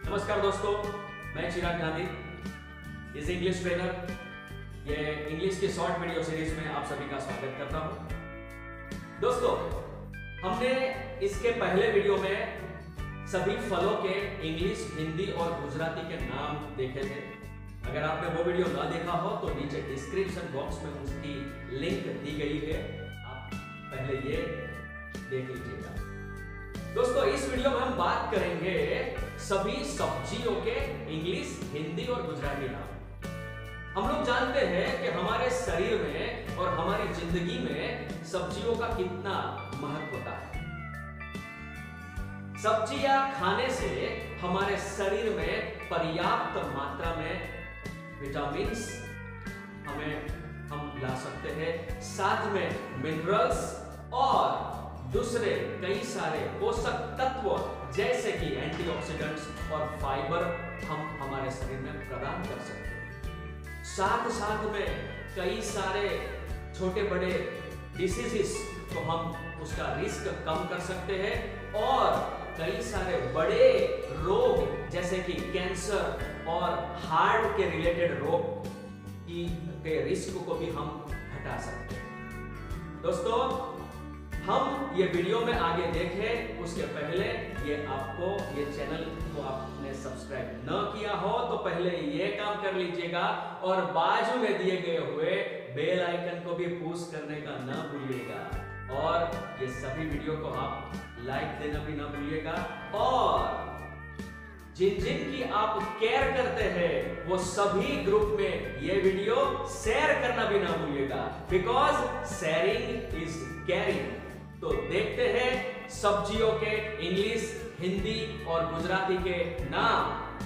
नमस्कार दोस्तों, मैं चिराग गांधी इस इंग्लिश ट्रेनर ये इंग्लिश की शॉर्ट वीडियो सीरीज में आप सभी का स्वागत करता हूं। दोस्तों, हमने इसके पहले वीडियो में सभी फलों के इंग्लिश, हिंदी और गुजराती के नाम देखे थे। अगर आपने वो वीडियो ना देखा हो तो नीचे डिस्क्रिप्शन बॉक्स में उसकी लिंक दी गई है, आप पहले ये देख लीजिएगा। दोस्तों, इस वीडियो में हम बात करेंगे सभी सब्जियों के इंग्लिश, हिंदी और गुजराती नाम। हम लोग जानते हैं कि हमारे शरीर में और हमारी जिंदगी में सब्जियों का कितना महत्व होता है। सब्जियां खाने से हमारे शरीर में पर्याप्त मात्रा में विटामिन्स हम ला सकते हैं, साथ में मिनरल्स और दूसरे कई सारे पोषक तत्व जैसे कि एंटीऑक्सीडेंट्स और फाइबर हम हमारे शरीर में प्रदान कर सकते हैं। साथ में कई सारे छोटे बड़े डिसीजेस को हम उसका रिस्क कम कर सकते हैं और कई सारे बड़े रोग जैसे कि कैंसर और हार्ट के रिलेटेड रोग के रिस्क को भी हम घटा सकते हैं। दोस्तों, हम ये वीडियो में आगे देखें उसके पहले ये चैनल को आपने सब्सक्राइब न किया हो तो पहले ये काम कर लीजिएगा और बाजू में दिए गए हुए बेल आइकन को भी पुश करने का ना भूलिएगा और ये सभी वीडियो को आप लाइक देना भी ना भूलिएगा और जिन की आप केयर करते हैं वो सभी ग्रुप में ये वीडियो शेयर करना भी ना भूलिएगा, बिकॉज शेयरिंग इज केयरिंग। तो देखते हैं सब्जियों के इंग्लिश, हिंदी और गुजराती के नाम।